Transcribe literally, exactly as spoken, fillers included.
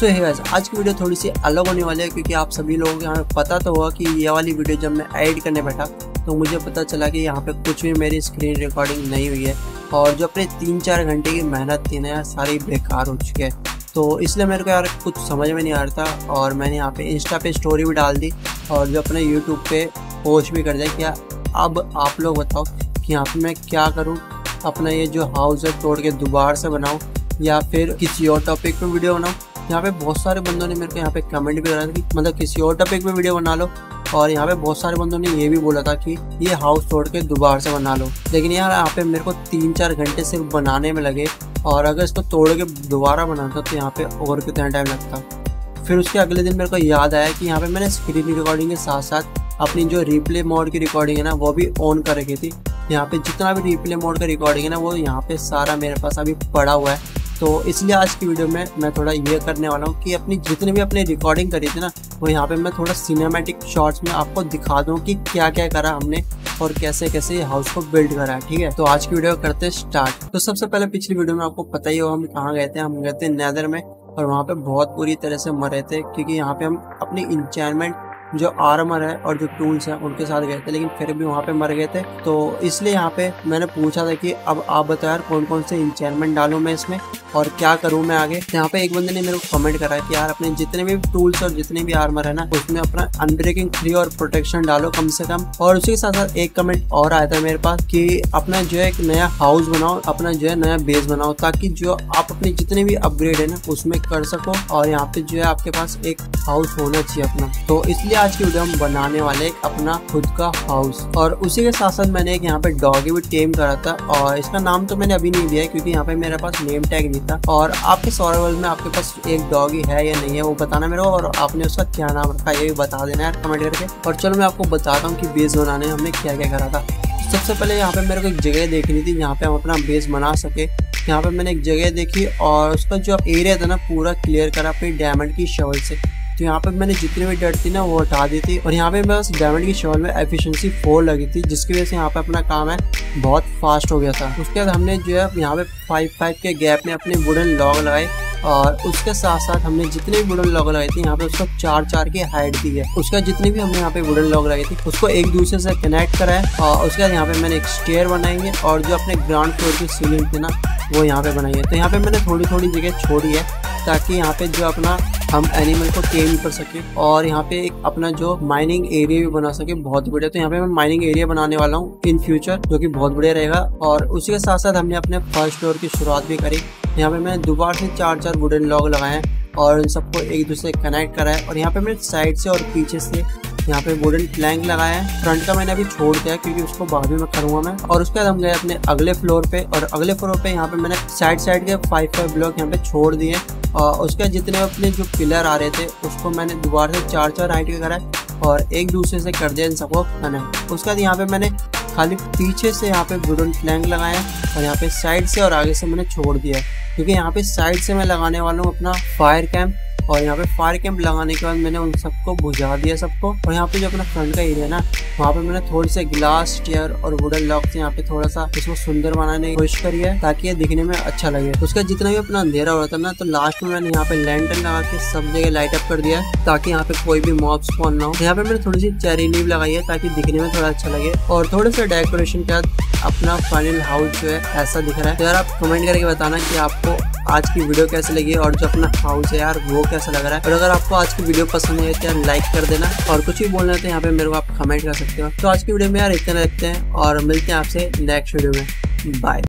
सो है गाइस, आज की वीडियो थोड़ी सी अलग होने वाली है क्योंकि आप सभी लोगों को यहाँ पता तो होगा कि ये वाली वीडियो जब मैं एडिट करने बैठा तो मुझे पता चला कि यहाँ पे कुछ भी मेरी स्क्रीन रिकॉर्डिंग नहीं हुई है और जो अपने तीन चार घंटे की मेहनत थी ना यार सारी बेकार हो चुकी है। तो इसलिए मेरे को यार कुछ समझ में नहीं आ रहा था और मैंने यहाँ पे इंस्टा पे स्टोरी भी डाल दी और जो अपने यूट्यूब पे पोस्ट भी कर दिया। क्या अब आप लोग बताओ कि यहाँ पे मैं क्या करूँ, अपना ये जो हाउस है तोड़ के दोबारा से बनाऊँ या फिर किसी और टॉपिक पे वीडियो बनाऊँ। यहाँ पे बहुत सारे बंदों ने मेरे को यहाँ पे कमेंट भी करा था कि मतलब किसी और टॉपिक पे वीडियो बना लो, और यहाँ पे बहुत सारे बंदों ने ये भी बोला था कि ये हाउस तोड़ के दोबारा से बना लो। लेकिन यार यहाँ पे मेरे को तीन चार घंटे सिर्फ बनाने में लगे और अगर इसको तोड़ के दोबारा बनाता तो यहाँ पे और कितना टाइम लगता। फिर उसके अगले दिन मेरे को याद आया कि यहाँ पे मैंने स्क्रीन रिकॉर्डिंग के साथ साथ अपनी जो रिप्ले मोड की रिकॉर्डिंग है ना वो भी ऑन कर रखी थी। यहाँ पे जितना भी रिप्ले मोड का रिकॉर्डिंग है ना वो यहाँ पे सारा मेरे पास अभी पड़ा हुआ है। तो इसलिए आज की वीडियो में मैं थोड़ा ये करने वाला हूँ कि अपनी जितनी भी अपनी रिकॉर्डिंग करी थी ना वो यहाँ पे मैं थोड़ा सिनेमैटिक शॉट्स में आपको दिखा दूँ कि क्या क्या करा हमने और कैसे कैसे ये हाउस को बिल्ड करा है। ठीक है, तो आज की वीडियो करते हैं स्टार्ट। तो सबसे पहले पिछली वीडियो में आपको पता ही होगा हम कहाँ गए थे। हम गए थे नेदर में और वहाँ पे बहुत बुरी तरह से मरे थे क्योंकि यहाँ पे हम अपनी इंचैनमेंट जो आर्मर है और जो टूल्स हैं उनके साथ गए थे, लेकिन फिर भी वहाँ पे मर गए थे। तो इसलिए यहाँ पे मैंने पूछा था कि अब आप बताओ यार कौन कौन से इंचैनमेंट डालूं मैं इसमें और क्या करूं मैं आगे। यहाँ पे एक बंदे ने मेरे को कमेंट करा है कि यार अपने जितने भी टूल्स और जितने भी आर्मर है ना उसमें अपना अनब्रेकिंग थ्री और प्रोटेक्शन डालो कम से कम। और उसी के साथ साथ एक कमेंट और आया था मेरे पास कि अपना जो है एक नया हाउस बनाओ, अपना जो है नया बेस बनाओ ताकि जो आप अपने जितने भी अपग्रेड है ना उसमें कर सको और यहाँ पे जो है आपके पास एक हाउस होना चाहिए अपना। तो इसलिए आज की वीडियो हम बनाने वाले एक अपना खुद का हाउस। और उसी के साथ साथ मैंने एक यहाँ पे डॉगी भी टेम करा था और इसका नाम तो मैंने अभी नहीं दिया है क्योंकि यहाँ पे मेरे पास नेम टैग नहीं था। और आपके सर्वाइवल में आपके पास एक डॉगी है या नहीं है वो बताना मेरे को, और आपने उसका क्या नाम रखा है ये भी बता देना यार कमेंट करके। और चलो मैं आपको बताता हूँ कि बेस बनाने में हमने क्या क्या करा था। सबसे पहले यहाँ पे मेरे को एक जगह देखनी थी जहाँ पे हम अपना बेस बना सके। यहाँ पे मैंने एक जगह देखी और उसका जो एरिया था ना पूरा क्लियर करा अपनी डायमंड की शवल से। तो यहाँ पे मैंने जितनी भी डर्ट थी ना वो हटा दी थी और यहाँ पे बस डायमंड की शवल में एफिशिएंसी फोर लगी थी जिसकी वजह से यहाँ पे अपना काम है बहुत फास्ट हो गया था। उसके बाद हमने जो है यहाँ पे फाइव फाइव के गैप में अपने वुडन लॉग लगाए और उसके साथ साथ हमने जितने भी वुडन लॉग लगाए थे यहाँ पे उसको चार चार की हाइट दी है। उसका जितने भी हमने यहाँ पे वुडन लॉग लगाई थी उसको एक दूसरे से कनेक्ट कराए और उसके बाद यहाँ पे मैंने एक स्टेयर बनाएंगे और जो अपने ग्राउंड फ्लोर की सीलिंग थी ना वो यहाँ पे बनाई है। तो यहाँ पे मैंने थोड़ी थोड़ी जगह छोड़ी है ताकि यहाँ पे जो अपना हम एनिमल को टेम कर सके और यहाँ पे एक अपना जो माइनिंग एरिया भी बना सके बहुत बढ़िया। तो यहाँ पे मैं माइनिंग एरिया बनाने वाला हूँ इन फ्यूचर जो कि बहुत बढ़िया रहेगा। और उसी के साथ साथ हमने अपने फर्स्ट फ्लोर की शुरुआत भी करी। यहाँ पे मैंने दोबारा से चार चार वुडन लॉग लगाए हैं और उन सबको एक दूसरे से कनेक्ट करा है। और यहाँ पे मैंने साइड से और पीछे से यहाँ पे वुडन प्लैंक लगाया है। फ्रंट का मैंने अभी छोड़ दिया क्योंकि उसको बाद में मैं करूँगा मैं। और उसके बाद हम गए अपने अगले फ्लोर पे और अगले फ्लोर पे यहाँ पे मैंने साइड साइड के फाइव फाइव ब्लॉक यहाँ पे छोड़ दिए और उसके जितने अपने जो पिलर आ रहे थे उसको मैंने दोबारा से चार चार हाइट के करा और एक दूसरे से कर दिया इन सबको कनेक्ट। उसके बाद यहाँ पे मैंने खाली पीछे से यहाँ पे वुडन प्लैंक लगाया और यहाँ पे साइड से और आगे से मैंने छोड़ दिया क्योंकि यहाँ पे साइड से मैं लगाने वाला हूँ अपना फायर कैंप। और यहाँ पे फायर कैंप लगाने के बाद मैंने उन सबको बुझा दिया सबको। और यहाँ पे जो अपना फ्रंट का एरिया है ना वहाँ पे मैंने थोड़ी से ग्लास स्टेयर और वुडन लॉक से यहाँ पे थोड़ा सा इसको सुंदर बनाने की कोशिश करी है ताकि ये दिखने में अच्छा लगे। उसका जितना भी अपना अंधेरा हो रहा था ना तो लास्ट में मैंने यहाँ पे लैंटर्न लगा के सब जगह लाइट अप कर दिया है ताकि यहाँ पे कोई भी मॉब स्पॉन ना हो। यहाँ पे मैंने थोड़ी सी चेरी लीव लगाई है ताकि दिखने में थोड़ा अच्छा लगे और थोड़े से डेकोरेशन के बाद अपना फाइनल हाउस जो है ऐसा दिख रहा है। तो यार आप कमेंट करके बताना कि आपको आज की वीडियो कैसी लगी और जो अपना हाउस है यार वो कैसा लग रहा है। और अगर आपको आज की वीडियो पसंद है तो यार लाइक कर देना और कुछ भी बोलना है तो यहाँ पे मेरे को आप कमेंट कर सकते हो। तो आज की वीडियो में यार इतना रखते हैं और मिलते हैं आपसे नेक्स्ट वीडियो में। बाय।